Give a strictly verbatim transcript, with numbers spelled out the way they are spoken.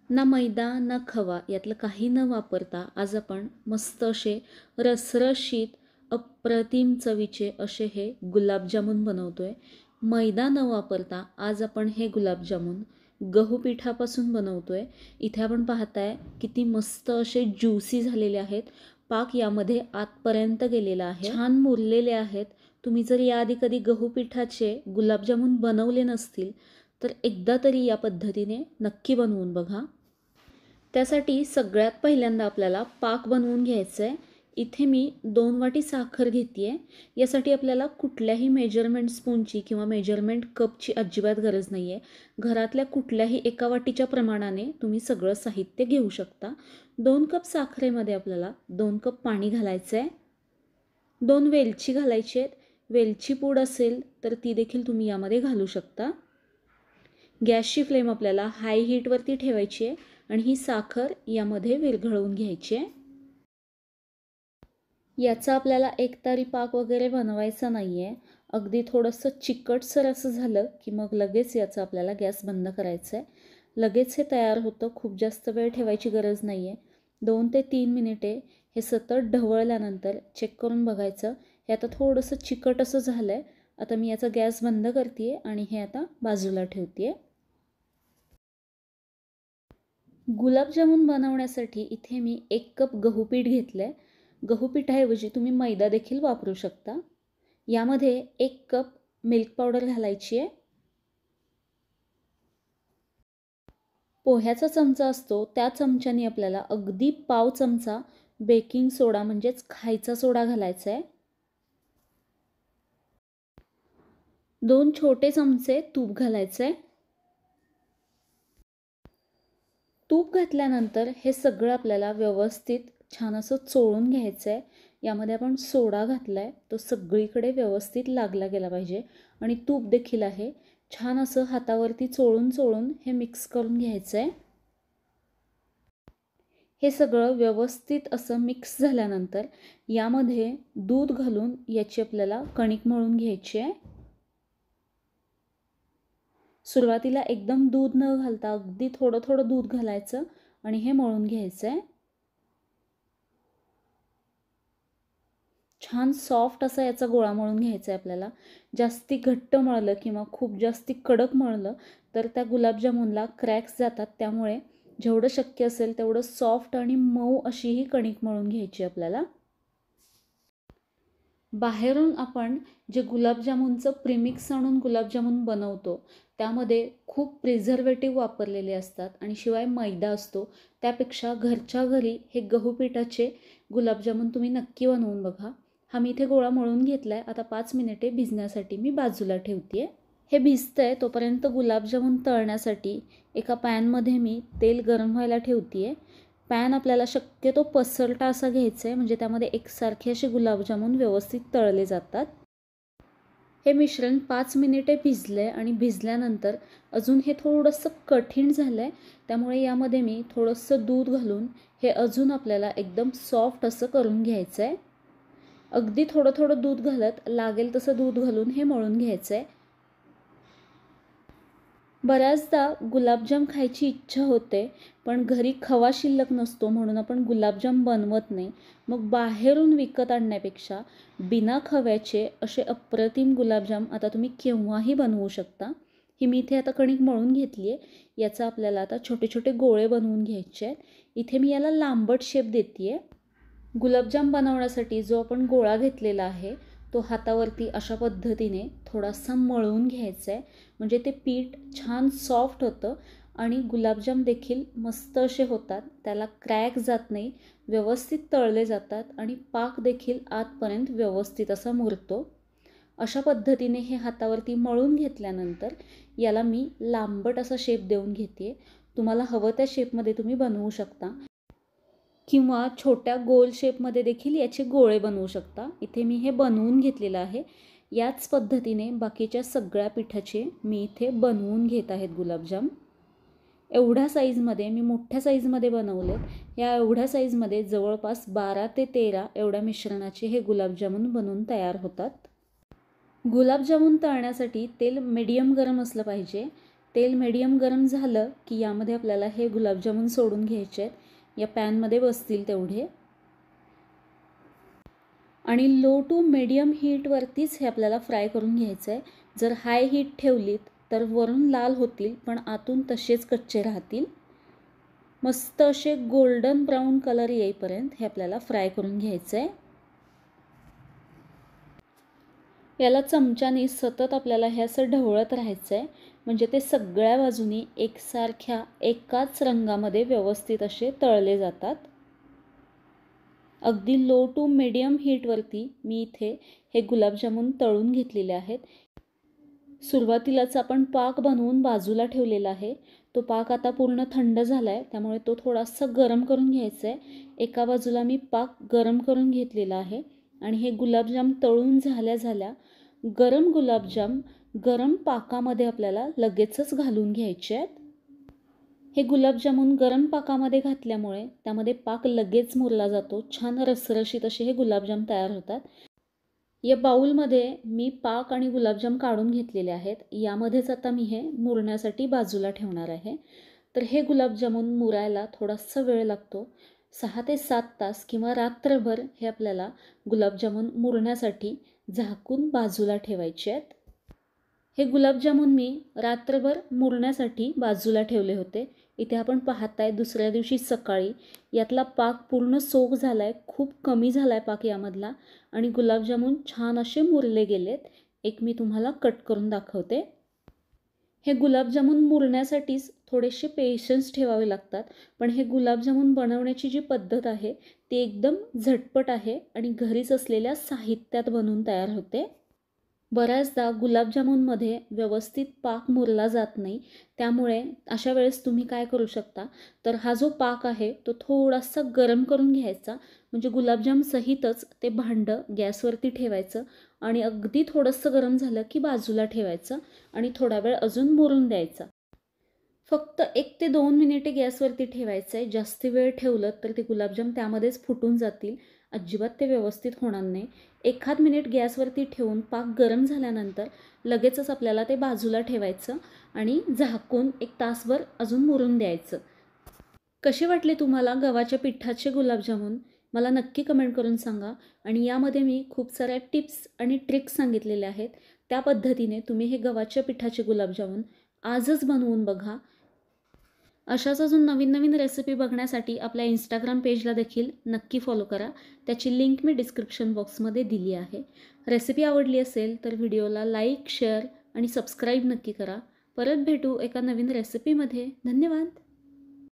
ना मैदा ना खवा यातलं काही न वापरता आज आपण मस्त असे रसरशीत अप्रतिम चवीचे असे हे गुलाबजामुन बनवतोय. मैदा न वापरता आज आपण हे गुलाबजामुन गहू पिठापासून बनवतोय. इथे आपण पाहताय किती मस्त असे ज्युसी झालेले आहेत. पाक यामध्ये आतपर्यंत गेलेला आहे, छान मुरलेले आहेत. तुम्ही जर याआधी कधी गहू पिठाचे गुलाबजामुन बनवले नसतील तर एकदा तरी या पद्धतीने नक्की बनवून बघा. त्यासाठी सगळ्यात पहिल्यांदा आपल्याला पाक बनवून घ्यायचा आहे. इथे मी दोन वाटी साखर घेते आहे. यासाठी आपल्याला कुठल्याही मेजरमेंट स्पूनची किंवा मेजरमेंट कपची अजिबात गरज नाही आहे. घरातल्या कुठल्याही एका वाटीच्या प्रमाणाने तुम्ही सगळं साहित्य घेऊ शकता. दोन कप साखरेमध्ये आपल्याला दोन कप पाणी घालायचं आहे. दोन वेलची घालायची आहेत. वेलची पूड असेल तर ती देखील तुम्ही यामध्ये घालू शकता. गॅसची फ्लेम आपल्याला हाय हीटवरती ठेवायची आहे आणि ही साखर यामध्ये विरघळवून घ्यायची आहे. याचा आपल्याला एकतारी पाक वगैरे बनवायचा नाही आहे. अगदी थोडंसं चिकटसर असं झालं की मग लगेच याचा आपल्याला गॅस बंद करायचा आहे. लगेच हे तयार होतं. खूप जास्त वेळ ठेवायची गरज नाही आहे. दोन ते तीन मिनिटे हे सतत ढवळल्यानंतर चेक करून बघायचं. हे आता थोडंसं चिकट असं झालं आहे. आता मी याचा गॅस बंद करते आहे आणि हे आता बाजूला ठेवते आहे. गुलाबजामुन बनवण्यासाठी इथे मी एक कप गहू पीठ घेतलं आहे. गहू पिठाऐवजी तुम्ही मैदा देखील वापरू शकता. यामध्ये एक कप मिल्क पावडर घालायची आहे. पोह्याचा चमचा असतो त्या चमच्याने आपल्याला अगदी पाव चमचा बेकिंग सोडा म्हणजेच खायचा सोडा घालायचा आहे. दोन छोटे चमचे तूप घालायचं आहे. तूप घातल्यानंतर हे सगळं आपल्याला व्यवस्थित छान असं चोळून घ्यायचं आहे. यामध्ये आपण सोडा घातला आहे तो सगळीकडे व्यवस्थित लागला गेला पाहिजे आणि तूप देखील आहे. छान असं हातावरती चोळून चोळून हे मिक्स करून घ्यायचं आहे. हे सगळं व्यवस्थित असं मिक्स झाल्यानंतर यामध्ये दूध घालून याची आपल्याला कणिक मळून घ्यायची आहे. सुरुवातीला एकदम दूध न घालता अगदी थोडं थोडं दूध घालायचं आणि हे मळून घ्यायचं आहे. छान सॉफ्ट असा याचा गोळा मळून घ्यायचा आहे आपल्याला. जास्ती घट्ट मळलं किंवा खूप जास्ती कडक मळलं तर त्या गुलाबजामुनला क्रॅक्स जातात. त्यामुळे जेवढं शक्य असेल तेवढं सॉफ्ट आणि मऊ अशी ही कणिक मळून घ्यायची आपल्याला. बाहेरून आपण जे गुलाबजामुनचं प्रीमिक्स आणून गुलाबजामुन बनवतो त्यामध्ये खूप प्रिझर्वेटिव्ह वापरलेले असतात आणि शिवाय मैदा असतो. त्यापेक्षा घरच्या घरी हे गहू पिठाचे गुलाबजामुन तुम्ही नक्की बनवून बघा. हा मी इथे गोळा मळून घेतला आहे. आता पाच मिनिटे भिजण्यासाठी मी बाजूला ठेवते आहे. हे भिजतं आहे तोपर्यंत गुलाबजामुन तळण्यासाठी एका पॅनमध्ये मी तेल गरम व्हायला ठेवते आहे. पॅन आपल्याला शक्यतो पसरटा असा घ्यायचा आहे म्हणजे त्यामध्ये एकसारखे असे गुलाबजामुन व्यवस्थित तळले जातात. हे मिश्रण पाच मिनिटे भिजलं आहे आणि भिजल्यानंतर अजून हे थोडंसं कठीण झालं आहे. त्यामुळे यामध्ये मी थोडंसं दूध घालून हे अजून आपल्याला एकदम सॉफ्ट असं करून घ्यायचं आहे. अगदी थोडं थोडं दूध घालत लागेल तसं दूध घालून हे मळून घ्यायचं आहे. बऱ्याचदा गुलाबजाम खायची इच्छा होते पण घरी खवा शिल्लक नसतो म्हणून आपण गुलाबजाम बनवत नाही. मग बाहेरून विकत आणण्यापेक्षा बिना खव्याचे असे अप्रतिम गुलाबजाम आता तुम्ही केव्हाही बनवू शकता. ही मी इथे आता कणिक मळून घेतली आहे. याचा आपल्याला आता छोटे छोटे गोळे बनवून घ्यायचे आहेत. इथे मी याला लांबट शेप देते आहे. गुलाबजाम बनवण्यासाठी जो आपण गोळा घेतलेला आहे तो हातावरती अशा पद्धतीने थोडासा मळून घ्यायचा आहे म्हणजे ते पीठ छान सॉफ्ट होतं आणि गुलाबजाम देखील मस्त असे होतात. त्याला क्रॅक जात नाही, व्यवस्थित तळले जातात आणि पाक देखील आतपर्यंत व्यवस्थित असा मुरतो. अशा पद्धतीने हे हातावरती मळून घेतल्यानंतर याला मी लांबट असा शेप देऊन घेते. तुम्हाला हवं त्या शेपमध्ये तुम्ही बनवू शकता किंवा छोट्या गोल शेपमध्ये देखील याचे गोळे बनवू शकता. इथे मी हे बनवून घेतलेलं आहे. याच पद्धतीने बाकीच्या सगळ्या पिठाचे मी इथे बनवून घेत आहेत गुलाबजाम. एवढ्या साईजमध्ये मी मोठ्या साईजमध्ये बनवले. या एवढ्या साईजमध्ये जवळपास बारा ते तेरा एवढ्या मिश्रणाचे हे गुलाबजामुन बनवून तयार होतात. गुलाबजामुन तळण्यासाठी तेल मीडियम गरम असलं पाहिजे. तेल मीडियम गरम झालं की यामध्ये आपल्याला हे गुलाबजामुन सोडून घ्यायचे आहेत. या पॅनमध्ये बसतील तेवढे आणि लो टू मीडियम हीटवरतीच हे आपल्याला फ्राय करून घ्यायचं आहे. जर हाय हीट ठेवलीत तर वरून लाल होतील पण आतून तसेच कच्चे राहतील. मस्त असे गोल्डन ब्राऊन कलर येईपर्यंत हे आपल्याला फ्राय करून घ्यायचं आहे. याला चमच्याने सतत आपल्याला हे असं ढवळत राहायचं आहे म्हणजे ते सगळ्या बाजूनी एकसारख्या एकाच रंगामध्ये व्यवस्थित असे तळले जातात. अगदी लो टू मीडियम हीटवरती मी इथे हे गुलाबजामुन तळून घेतलेले आहेत. सुरुवातीलाच आपण पाक बनवून बाजूला ठेवलेला आहे. तो पाक आता पूर्ण थंड झाला आहे त्यामुळे तो थोडासा गरम करून घ्यायचा आहे. एका बाजूला मी पाक गरम करून घेतलेला आहे आणि हे गुलाबजाम तळून झाल्या झाल्या गरम गुलाबजाम गरम पाकामध्ये आपल्याला लगेचच घालून घ्यायचे आहेत. हे गुलाबजामुन गरम पाकामध्ये घातल्यामुळे त्यामध्ये पाक लगेच मुरला जातो. छान रसरशीत असे हे गुलाबजाम तयार होतात. या बाउलमध्ये मी पाक आणि गुलाबजाम काढून घेतलेले आहेत. यामध्येच आता मी हे मुरण्यासाठी बाजूला ठेवणार आहे. तर हे गुलाबजामुन मुरायला थोडासा वेळ लागतो. सहा ते सात तास किंवा रात्रभर हे आपल्याला गुलाबजामुन मुरण्यासाठी झाकून बाजूला ठेवायचे आहेत. हे गुलाबजामुन मी रात्रभर मुरण्यासाठी बाजूला ठेवले होते. इथे आपण पाहताय दुसऱ्या दिवशी सकाळी यातला पाक पूर्ण सोक झाला आहे. खूप कमी झाला आहे पाक यामधला आणि गुलाबजामुन छान असे मुरले गेलेत. एक मी तुम्हाला कट करून दाखवते. हे गुलाबजामुन मुरण्यासाठीच थोडेसे पेशन्स ठेवावे लागतात. पण हे गुलाबजामुन बनवण्याची जी पद्धत आहे ती एकदम झटपट आहे आणि घरीच असलेल्या साहित्यात बनवून तयार होते. बऱ्याचदा गुलाबजामुनमध्ये व्यवस्थित पाक मुरला जात नाही. त्यामुळे अशा वेळेस तुम्ही काय करू शकता तर हा जो पाक आहे तो थोडासा गरम करून घ्यायचा म्हणजे गुलाबजाम सहितच ते भांडं गॅसवरती ठेवायचं आणि अगदी थोडंसं गरम झालं की बाजूला ठेवायचं आणि थोडा वेळ अजून मुरून द्यायचा. फक्त एक ते दोन मिनिटे गॅसवरती ठेवायचं आहे. जास्त वेळ ठेवलं तर ते गुलाबजाम त्यामध्येच फुटून जातील. अजिबात ते व्यवस्थित होणार नाही. एखाद मिनिट गॅसवरती ठेवून पाक गरम झाल्यानंतर लगेचच आपल्याला ते बाजूला ठेवायचं आणि झाकून एक तासभर अजून मुरून द्यायचं. कसे वाटले तुम्हाला गव्हाच्या पिठाचे गुलाबजामुन मला नक्की कमेंट करून सांगा. आणि यामध्ये मी खूप साऱ्या टिप्स आणि ट्रिक्स सांगितलेल्या आहेत. त्या पद्धतीने तुम्ही हे गव्हाच्या पिठाचे गुलाबजामुन आजच बनवून बघा. अशाच अजून नवीन नवीन रेसिपी बघण्यासाठी आपल्या इंस्टाग्राम पेजला देखील नक्की फॉलो करा. त्याची लिंक मी डिस्क्रिप्शन बॉक्समध्ये दिली आहे. रेसिपी आवडली असेल तर व्हिडिओला लाईक, शेअर आणि सबस्क्राईब नक्की करा. परत भेटू एका नवीन रेसिपीमध्ये. धन्यवाद.